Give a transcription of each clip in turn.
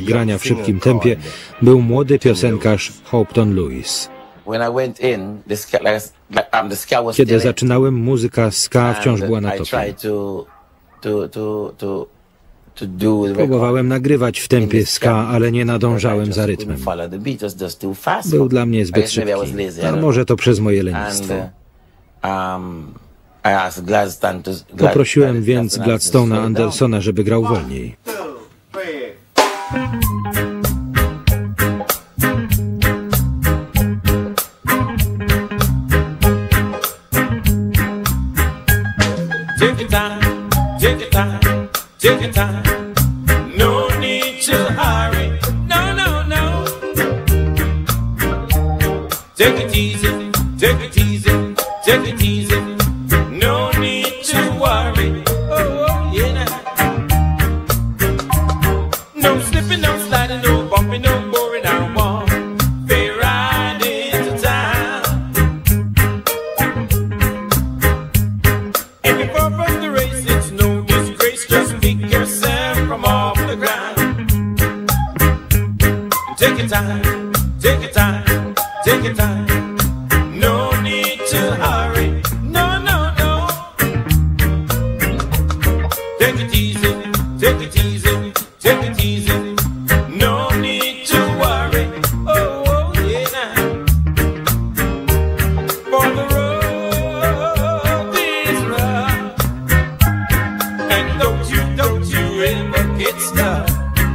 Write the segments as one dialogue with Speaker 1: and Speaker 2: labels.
Speaker 1: grania w szybkim tempie był młody piosenkarz Houghton Lewis. Kiedy zaczynałem, muzyka ska wciąż była na topie. Próbowałem nagrywać w tempie ska, ale nie nadążałem za rytmem. Był dla mnie zbyt szybki, a może to przez moje lenistwo. Poprosiłem więc Gladstone'a Andersona, żeby grał wolniej.
Speaker 2: Take your time, no need to hurry, no, no, no. Take it easy, take it easy, take it easy, no need to worry, oh, yeah. No slipping, no sliding, no bumping, no boring, I want fair ride into town. If you fall from the race, it's no disgrace, just pick yourself from off the ground. Take your time, take your time, take your time. No need to hurry, no, no, no. Take it easy, take it easy, take it easy. No need to worry, oh, oh yeah. For the road is rough, and don't you ever get stuck.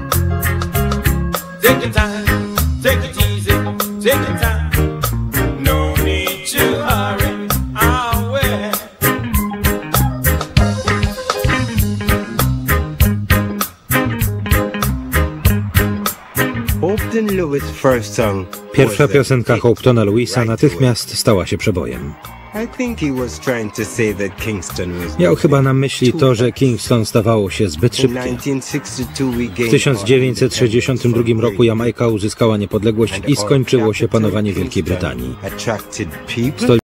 Speaker 2: Take your time, take it easy, take your time. No need to hurry, I'll wait.
Speaker 3: Houghton Lewis' first song.
Speaker 1: Pierwsza piosenka Houghtona Lewisa natychmiast stała się przebojem. Miał chyba na myśli to, że Kingston stawało się zbyt szybkie. W 1962 roku Jamajka uzyskała niepodległość i skończyło się panowanie Wielkiej Brytanii.